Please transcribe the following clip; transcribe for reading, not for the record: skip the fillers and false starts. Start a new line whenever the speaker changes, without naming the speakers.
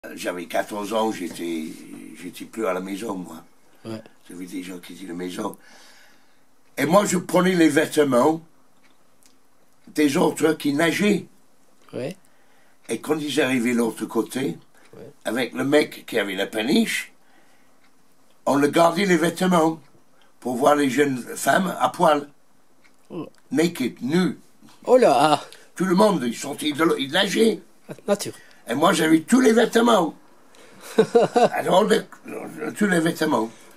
J'avais 14 ans, j'étais plus à la maison, moi.
Ouais.
J'avais déjà quitté la maison. Et moi, je prenais les vêtements des autres qui nageaient.
Ouais.
Et quand ils arrivaient de l'autre côté,
Ouais.
avec le mec qui avait la péniche, on le gardait les vêtements pour voir les jeunes femmes à poil.
Oh.
Naked, nues.
Oh là,
Tout le monde, ils sortaient de l'eau, ils nageaient.
nature.
Et moi, j'avais tous les vêtements. Alors, tous les vêtements.